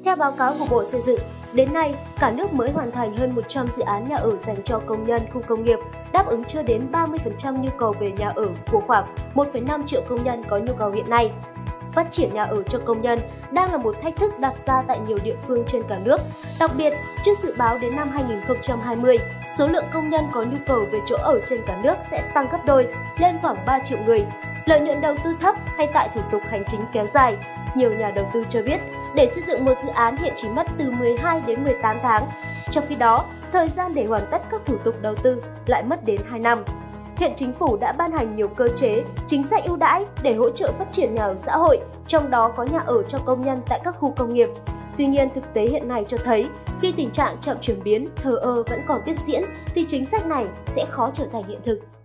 Theo báo cáo của Bộ Xây dựng, đến nay, cả nước mới hoàn thành hơn 100 dự án nhà ở dành cho công nhân khu công nghiệp, đáp ứng chưa đến 30% nhu cầu về nhà ở của khoảng 1,5 triệu công nhân có nhu cầu hiện nay. Phát triển nhà ở cho công nhân đang là một thách thức đặt ra tại nhiều địa phương trên cả nước. Đặc biệt, trước dự báo đến năm 2020, số lượng công nhân có nhu cầu về chỗ ở trên cả nước sẽ tăng gấp đôi, lên khoảng 3 triệu người. Lợi nhuận đầu tư thấp hay tại thủ tục hành chính kéo dài. Nhiều nhà đầu tư cho biết, để xây dựng một dự án hiện chỉ mất từ 12 đến 18 tháng. Trong khi đó, thời gian để hoàn tất các thủ tục đầu tư lại mất đến 2 năm. Hiện Chính phủ đã ban hành nhiều cơ chế, chính sách ưu đãi để hỗ trợ phát triển nhà ở xã hội, trong đó có nhà ở cho công nhân tại các khu công nghiệp. Tuy nhiên, thực tế hiện nay cho thấy, khi tình trạng chậm chuyển biến, thờ ơ vẫn còn tiếp diễn, thì chính sách này sẽ khó trở thành hiện thực.